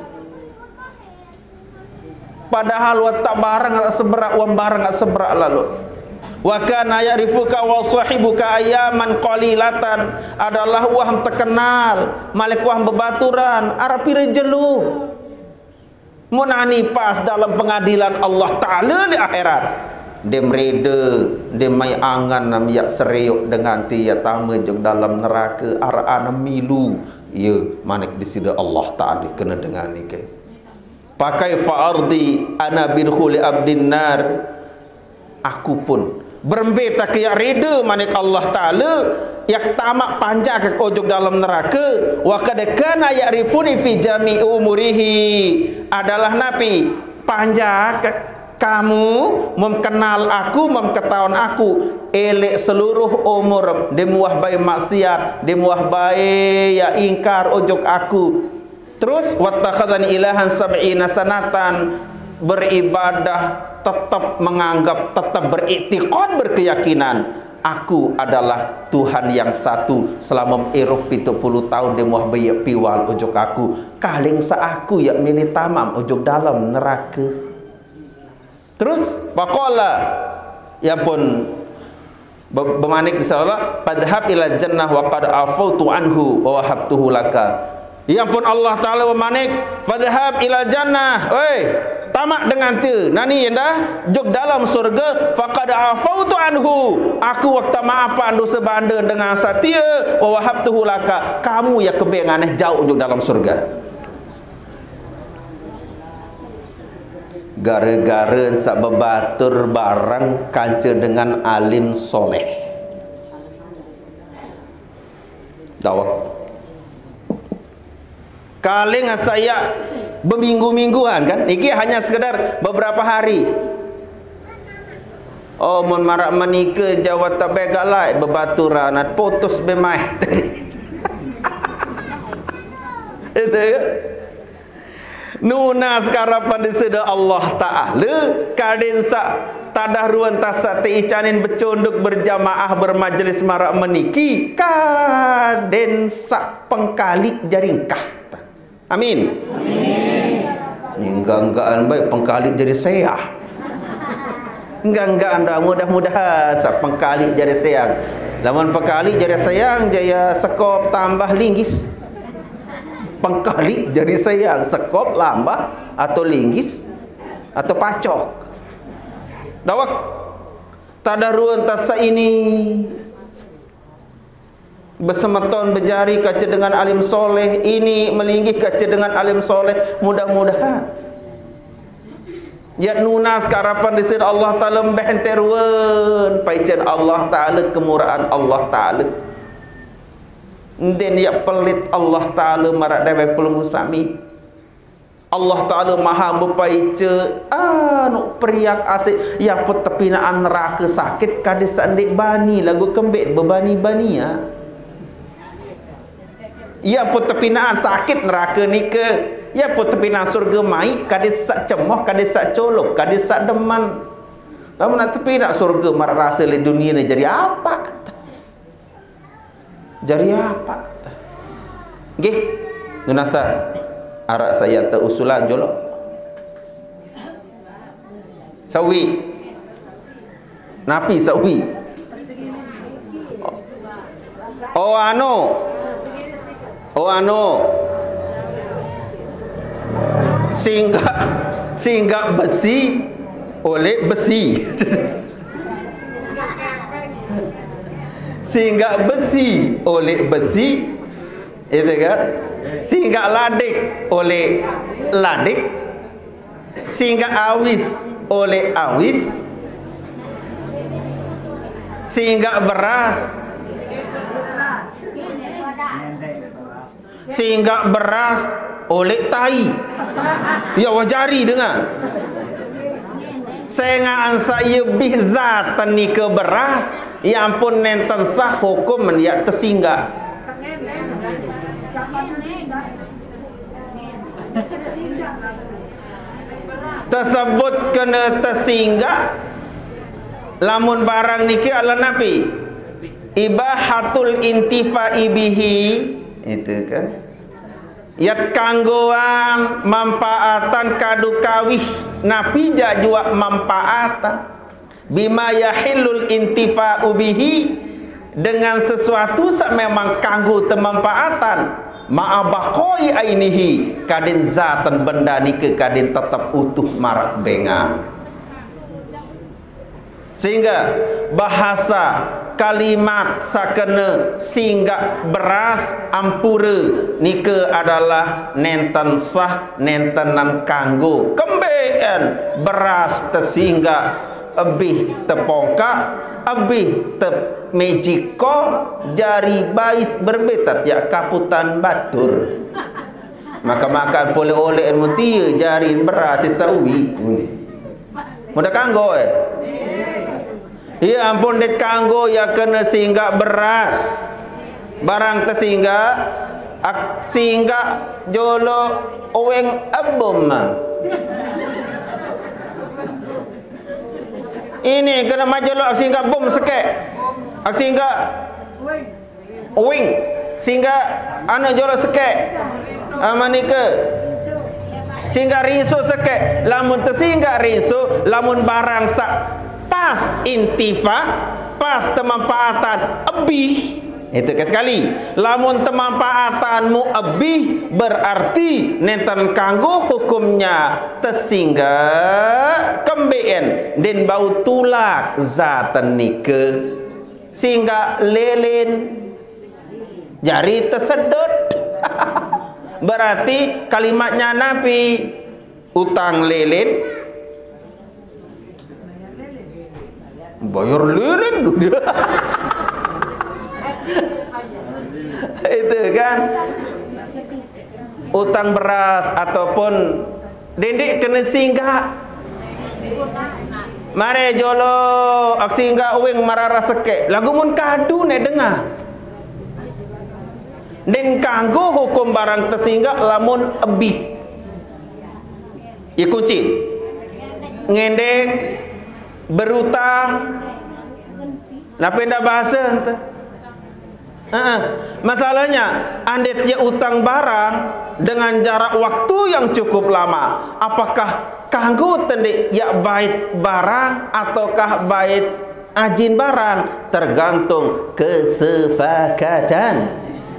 Padahal watak barang tak seberak, wan barang tak seberak lalu. Wa kana ya'rifuka wa sahibuka ayaman qalilatan, adalah waham terkenal malik waham bebaturan arapi rejelu munani pas dalam pengadilan Allah Ta'ala di akhirat. Dem reda, dem mai angan nam yak seriuk dengan tiya tama jog dalam neraka arana milu. Ya, manik di sida Allah Ta'ala kena dengan ni ke. Pakai fa'ardi ana bin khuli abdin nar. Aku pun berembe tak yak reda manik Allah Ta'ala yak tamak panjang ke ojok dalam neraka. Wa kad kana ya'rifuni fi jami'i umurihi, adalah nabi panjang kamu mengenal aku, mengetahuan aku elek seluruh umur, demuah baik maksiat, demuah baik ya ingkar ojok aku. Terus wattakhadhani ilahan sab'ina sanatan, beribadah tetap menganggap, tetap beriktikad, berkeyakinan aku adalah Tuhan yang satu selama erok 70 tahun dia muah bayak piwal ujok aku. Kaling sa aku ya milih tamam ujok dalam neraka. Terus waqala ya pun bermanik di sana, padhab ila jannah wa qad afautu anhu wa wahabtuhu laka. Yang pun Allah Ta'ala bermanik, padhab ila jannah, oi tamak dengan tu nani yang dah jog dalam surga, faqad afautu anhu, aku waktu maafan dosa banda dengan setia, wa wahabtuhu laka, kamu yang kebengan jauh jog dalam surga. Gara-gara sak bebatur barang kanca dengan alim soleh. Dawak kaling saya berminggu-mingguan kan, iki hanya sekedar beberapa hari. Oh mon marak menikah jawat tak baik galai bebaturan at putus bemai itu nuna sekarang pada seda Allah Ta'ala kadin sa tadah ruan tasa teicanin bercondok berjamaah bermajlis marak meniki kadin sa pengkali jaringkah. Amin. Enggak-enggaan baik pengkali jadi sayang. Enggak anda mudah-mudahan sa pengkali jadi sayang. Lamun pengkali jadi sayang jaya sekop tambah linggis. Pengkali jadi sayang sekop lambah atau linggis atau pacok. Dawak tadaruan tasa ini bersemeton berjari kaca dengan alim soleh, ini melinggih kaca dengan alim soleh, mudah-mudahan ya nunas karapan di sini Allah Ta'ala mbenteruan paican Allah Ta'ala kemurahan Allah Ta'ala dan ya pelit Allah Ta'ala marak dewek pelungu sami Allah Ta'ala maha berpaica nuk periak asik yang pun tepinaan neraka sakit kadis sandik bani lagu kembit bebani-bani ya. Ya pun tepinaan sakit neraka ni ke, ya pun tepinaan surga mai kadis sak cemoh, kadis sak colok, kadis sak deman. Kamu nak tepinaan surga mar rasa le dunia ni jadi apa? Jadi apa? Nggih. Nunasa arak saya terusulan jolok. Sawi. Napi sawi. Oh ano sehingga besi oleh besi sehingga besi oleh besi itu kan, sehingga ladik oleh ladik, sehingga awis oleh awis, sehingga beras oleh tai. Ya wajari dengar. Sehingga saya bizat ni ke beras yang pun nenten sah hukum ya tersinggah. tersebut kena tersinggah lamun barang niki ala nabi ibahatul intifa'i bihi itu kan yat kanggoan manfaatan kadu kawih napi jua manfaatan bima yahillul intifa'u bihi dengan sesuatu sak memang kanggo temanfaatan ma'abaqoi ainihi kadin zatan benda nike kadin tetap utuh marak benga sehingga bahasa kalimat sakene singgah beras ampura nike adalah nenten sah nentenan kanggo kembeen beras tersinggah abih tepongka abih te mejiko jari bais berbetat ya kaputan batur maka makan boleh oleh mutia jari beras sawi mudah kanggo ya ampun det kanggo ya kena singgah beras barang tersinggah singgah jolo oweng abom ini kena majolo singgah bom sekek singgah wing singgah anu jolo sekek amanika singgah rinso sekek lamun tersinggah rinso lamun barang sak pas intifa pas temanfaatan abih itu ke sekali lamun temanfaatanmu abih berarti nenten kanggo hukumnya tersinggah kembeen dan bau tulak zatan nike sehingga lelin jari tersedot berarti kalimatnya nabi utang lelin bayar lelin itu kan utang beras ataupun dendik kena singgah mare jolo ak singgah uwing marara seke lagu mun kadu ne dengar den kanggo hukum barang tersinggah lamun ebih ya kunci ngendeng berutang napa ndak bahasa ente masalahnya andet ya utang barang dengan jarak waktu yang cukup lama apakah kanggo tendik ya bait barang ataukah bait ajin barang tergantung kesepakatan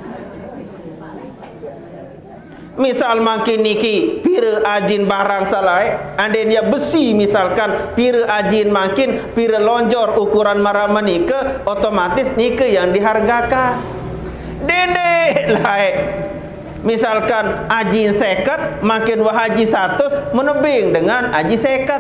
misal makin niki pira ajin barang salai anden ya besi misalkan pira ajin makin pira lonjor ukuran marama nike otomatis nike yang dihargakan dede lai misalkan ajin seket makin wahaji 100 menebing dengan aji seket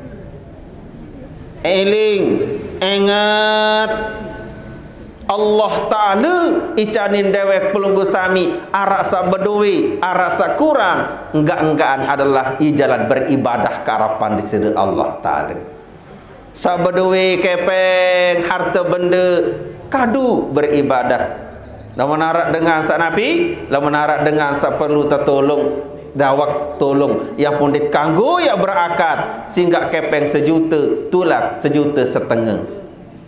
eling ingat Allah Ta'ala icanin dewek pelunggu sami arak sa bedui arak sa kurang enggak-enggaan adalah jalan beribadah karapan di sisi Allah Ta'ala sa bedui kepeng harta benda kadu beribadah lamun arak dengan sa nabi lamun arak dengan sa perlu tertolong dawak tolong yang pundit kanggo ya berakad sehingga kepeng 1 juta tulak 1,5 juta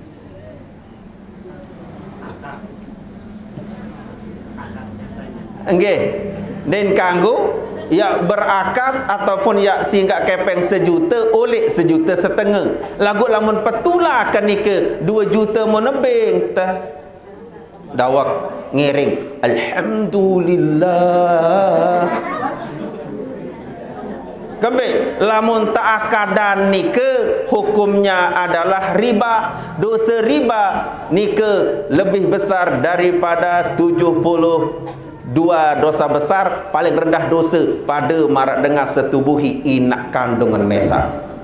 Nggih, den kanggo ya berakad ataupun ya sehingga kepeng 1 juta oleh 1,5 juta. Lagu lamun petulakan nike 2 juta menebing tah dawak ngiring alhamdulillah. Kembali lamun ta'akadan nike hukumnya adalah riba. Dosa riba nike lebih besar daripada 72 dosa besar, paling rendah dosa pada marak dengan setubuhi inak kandungan mesa.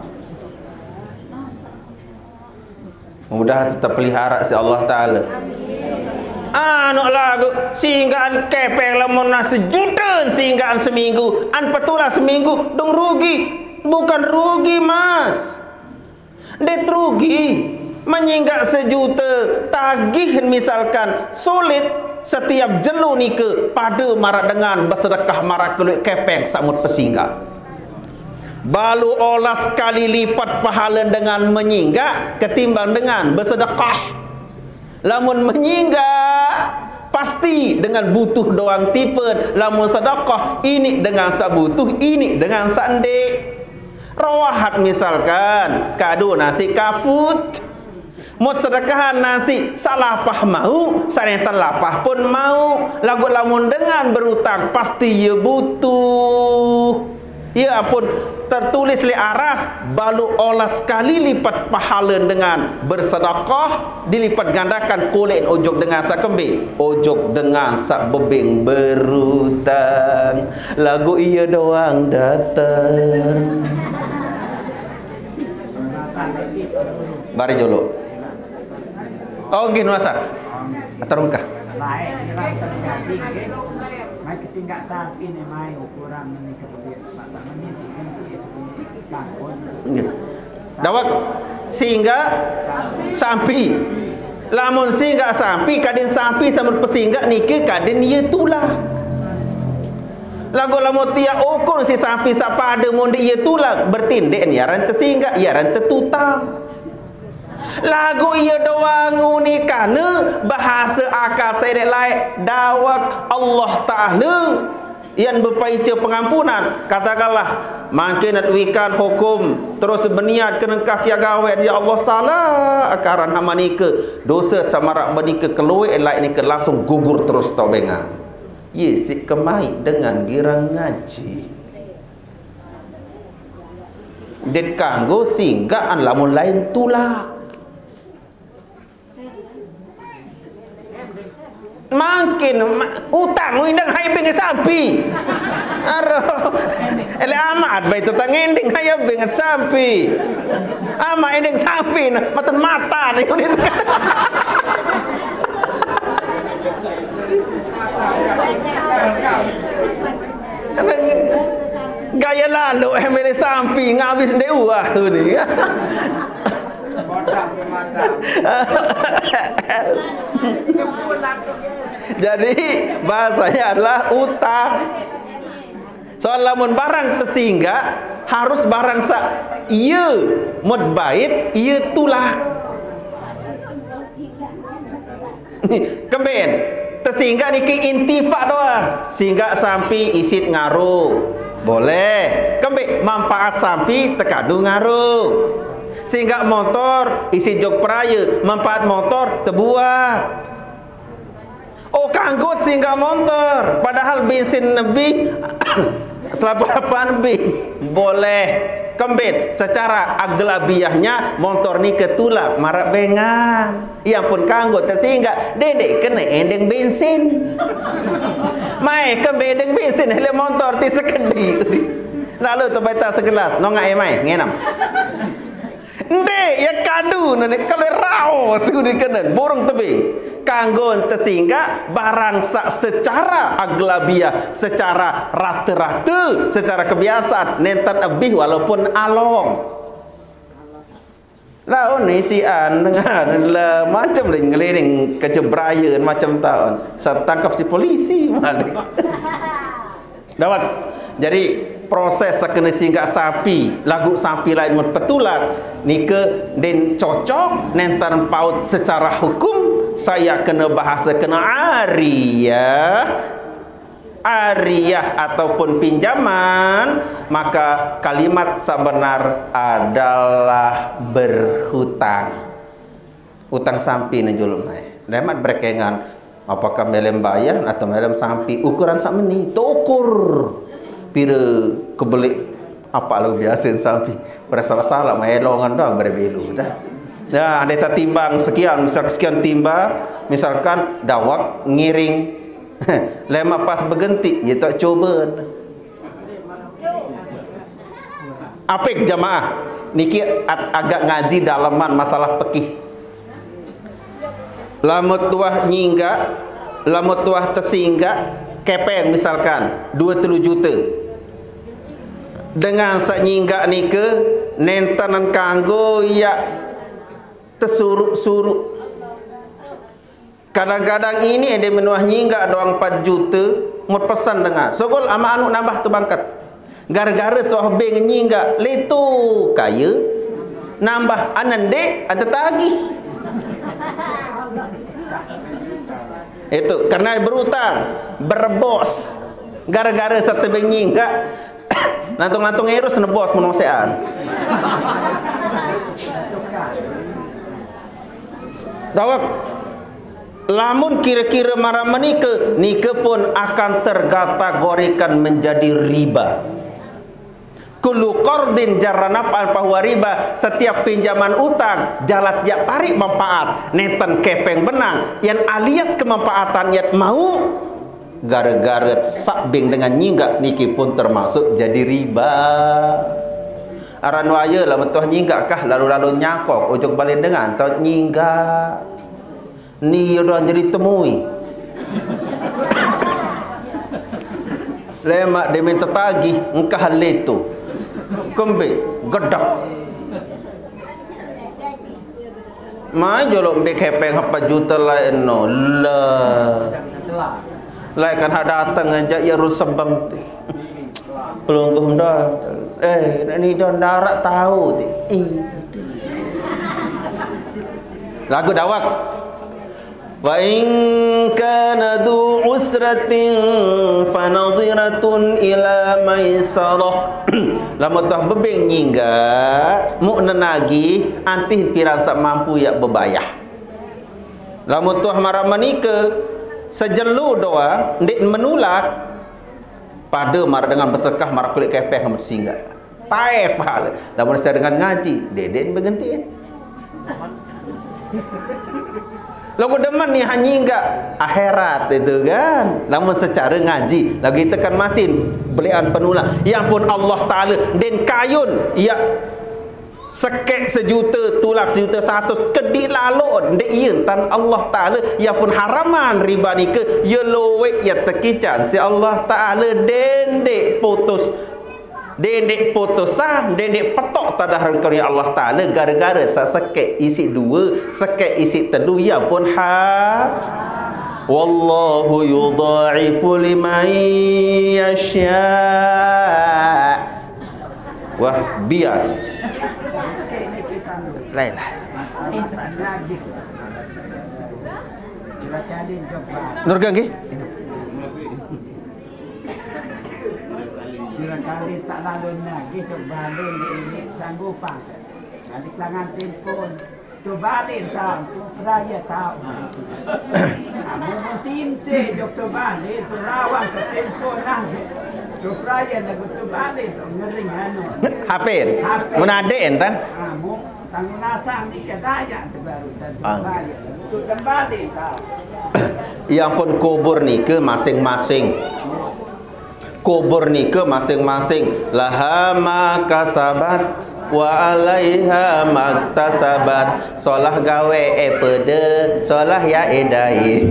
Mudah terpelihara si Allah Ta'ala. Anu lagu sehinggaan kepeng lamun 1 juta sehinggaan seminggu an petulah seminggu dong rugi. Bukan rugi mas, det rugi menyinggak 1 juta tagih misalkan sulit setiap jelu nike pada marak dengan bersedekah marak keluik kepeng samut pesinggah balu olah sekali lipat pahala dengan menyinggak ketimbang dengan bersedekah. Lamun menyinggak pasti dengan butuh doang tipe, lamun sedekah ini dengan sak butuh, ini dengan sak ndek. Rawahat misalkan kado nasi kafut, mut sedekahan nasi salapah mau, sareng telapah pun mau. Lagu lamun dengan berutang pasti ia butuh. Ya ampun, tertulis li aras balu olah sekali lipat pahala dengan bersedekah, dilipat gandakan kulit ojok dengan sak kembing, ojok dengan sak bebing berutang. Lagu ia doang datang. Bari jolo. Oh gini masa. Atar muka. Mai kesinggak sapi ni mai ukuran ni kemudian pasang ni sih sangkon. Dawak singgah sampi. Lamun singgah sampi kadin sampi samut pesinggak niki kadin ieu tulah. Lagu lamun tia ukur si sampi sapa ada mun ieu tulah bertindik ni aran tersinggak ya aran tertutang. Lagu ia doang unikane bahasa akal saya lain dawak Allah Ta'ala yang berpaica pengampunan. Katakanlah makin wikan hukum terus berniat kenengkah kia gawen ya Allah salah akaran hama nika dosa samarak benika keluar elak nika langsung gugur terus taubengan. Ye si kemai dengan girang ngaji. Det kanggo singgaan lamun lain tulak. Makin utang lu indang hai bengat sampi. Aro ele amat bae tetang ending hai bengat sampi. Ama ending sampi matan mata ni itu kan. Gaya lalu emene sampi ngabis dewa ni. Jadi bahasanya adalah utang. Soal lamun barang tersinggah harus barang sa iya mud bait iya tulak. Kemben tersinggah niki intifak doang. Singgah sampi isit ngaruh. Boleh. Kemben manfaat sampi tekadu ngaruh. Singgah motor isi jog peraya manfaat motor terbuat. Oh kanggut singgah motor padahal bensin lebih selapan lebih boleh. Kembali secara aglabiahnya motor ni ketulak marak bengan. Yang pun kanggut tersinggah dedek kena endeng bensin. Mai kembali endeng bensin hele motor ti sekedi. Lalu terbata segelas nongak mai ngenam. Ndek ya kadu nene kalau rao sudi kenen borong tebing kanggon tersinggah barang secara aglabiah, secara rata-rata, secara kebiasaan nentan lebih walaupun along. Lah ni si an dengan lah macam ring ngeliring kecebrayan macam tahun. Saya tangkap si polisi mana. Dapat. Jadi proses kena singgah sapi, lagu sapi lain mun petulak nika den cocok nentan paut secara hukum saya kena bahasa kena ariyah ataupun pinjaman, maka kalimat sebenar adalah berhutang. Utang sampi najulun mai. Lemat berkengan apakah melem bayan atau melem sampi ukuran sak meni tukur pira kebelik apa lu biasa sampi bersalah-salah melongan doang berbelu dah. Ya, ada tak timbang sekian, misal sekian timbang, misalkan dawak ngiring lema pas bergentik, ya tak coba. Apik jamaah, niki agak ngaji dalaman masalah pekih. Lamut tuah nyingga, lamut tuah tersinggah, kepeng misalkan 2-3 juta. Dengan sak nyinggak nika nentanan kanggo ya tersuruk-suruk. Kadang-kadang ini ada menuah nyinggak doang 4 juta, mut pesan dengar. Sogol ama anu nambah tu bangkat. Gara-gara sohbeng nyingga letu kaya nambah anandek ada tagih. Itu karena berutang, berbos. Gara-gara satu benging kak lantung-lantung erus nebos menosean. Dawak lamun kira-kira marah nika pun akan terkategorikan menjadi riba. Kullu qardin jarra naf'an fahuwa riba. Setiap pinjaman utang jalat dia tarik manfaat neten kepeng benang yang alias kemanfaatan yang mau gara-gara sakbing dengan nyinggak niki pun termasuk jadi riba. Aran waya lah mentuh nyinggak kah lalu-lalu nyakok ujung balik dengan tau nyinggak ni udah jadi temui lemak dia minta tagih engkah letu kembik gedak mai jolok mbek kepeng apa juta lain no lah lai kan ada datang ajak ya rusabang tu pelungguh dah ni dah darat tahu tu lagu dawak wa in kana du usratin fanadhiratun ila maisarah. Lamun tah bebeng nyingga mu nenagi antih pirang sak mampu ya bebayah. Lamun tuah marah menika sejelu doa ndik menulak pada marah dengan bersekah marah kulit kepeh hamut singgah. Tae pahala. Lamun saya dengan ngaji, deden berganti. Lagu demen ni hingga akhirat itu kan. Namun secara ngaji lagi tekan masin belian penulang. Yang pun Allah Taala den kayun ya sekek sejuta tulak sejuta 100 kedi lalu dek iya tan Allah Taala yang pun haraman riba ni ke ya lowek ya tekican si Allah Taala den dek putus dendek putusan, dendek petok tadahan karya Allah Ta'ala gara-gara sekek isi dua, sekek isi tedu ya pun wallahu yudha'ifu liman yasha' wah biar lain Nurgang ke? Kali salalun lagi coba balun di ini sanggup pak. Kali kelangan tempon tu balin tahu, tu raya tahu. Kamu mentinte jok tu balin, tu lawang tu tempon lah. Tu raya nak tu balin tu ngering anu. Hafid, munaden kan? Kamu tanggung nasang ni kedaya tu baru dan tu raya. Tu balin tahu. Yang pun kubur ni ke masing-masing. Kubur ni ke masing-masing laha ma kasabat wa alaiha maktasabat solah gawe pede solah ya edait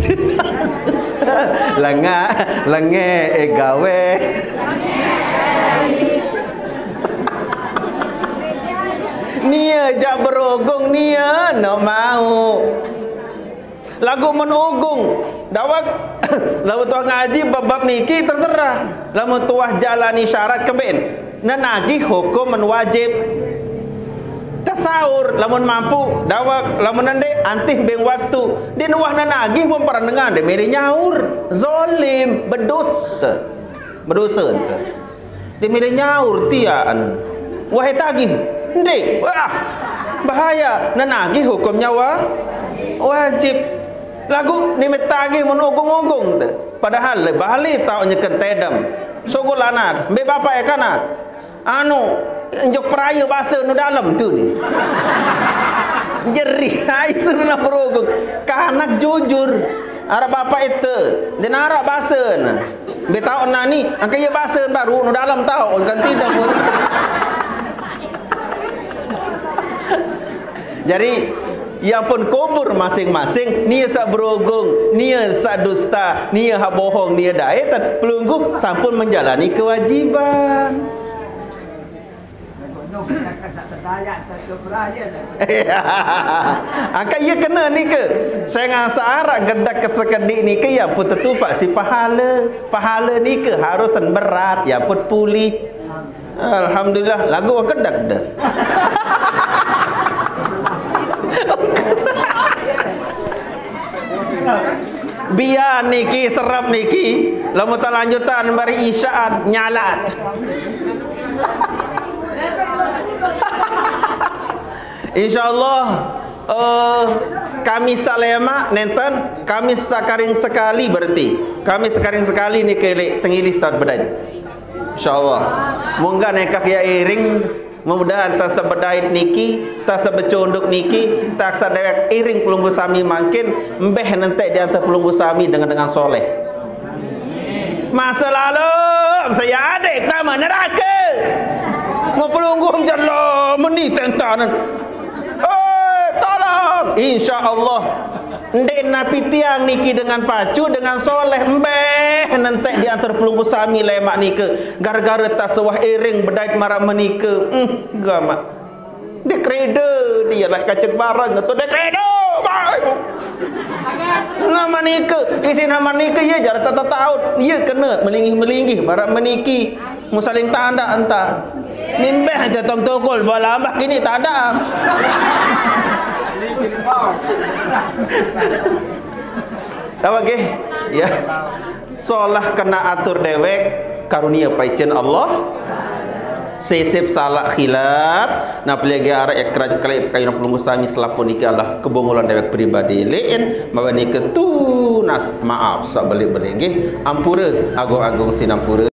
lenge gawe nia jak berogong nia no mau lagu menogong dawak lamun tuah ngaji bab niki terserah lamun tuah jalani syarat keben nanagih hukum menwajib tasaur lamun mampu dawak lamun nande antih beng waktu dia nuah nanagih pun para dengar dia meri nyaur zalim berdosa te dia meri nyaur tiaan wahai tagih ndek wah bahaya nanagih hukum nyawa wajib lagu ni metagi menogong-ogong tu padahal bahali tau nyekan tedam sogol anak be bapa kanak anu njok peraya bahasa nu dalam tu ni jeri ai suruh nak berogong kanak jujur arah bapa itu dan arah bahasa na be tau nani angka ya bahasa baru nu dalam tau kan tidak pun jadi yang pun kubur masing-masing nia sak berogong nia sak dusta nia hak bohong nia daetan pelungguh sampun menjalani kewajiban angka ia kena ni ke saya ngasa arak gedak kesekedik ni ke ya pun tertupak si pahala ni ke harusan berat ya pun pulih Alhamdulillah lagu kedak dah. Biar niki serap niki lamun tak lanjutan bari isyaat nyalat. InsyaAllah kami salema nenten kami sakaring sekali berarti kami sakaring sekali ni kelek tengilis tahun bedai insyaallah mungga nekak ya iring mudah-mudahan tak sebedait niki tak sebecondok niki tak sadewek iring pelunggu sami makin mbeh nanti di antara pelunggu sami dengan soleh. Masa lalu saya adik tak neraka mau pelunggu jalla meni tentanan tolong insyaallah ndek napi tiang niki dengan pacu dengan soleh mbeh nanti di antara pelunggu sami lemak nika gara-gara tak sewah iring bedait marak menika gamak dekredo dia nak kacek barang atau dekredo nama nika isi nama nika ya jar tak tahu dia kena melinggih marak meniki musaling tanda entah nimbeh aja tong tokol bola ambak kini tak ada. Apa ke? Ya. Solah kena atur dewek karunia paicen Allah. Sesep salah khilaf na pelagi arah ekra kali kayu pelunggu sami selapun iki Allah kebongolan dewek pribadi lain mawa ni ketunas maaf sak balik-balik nggih ampura agung-agung sinampura.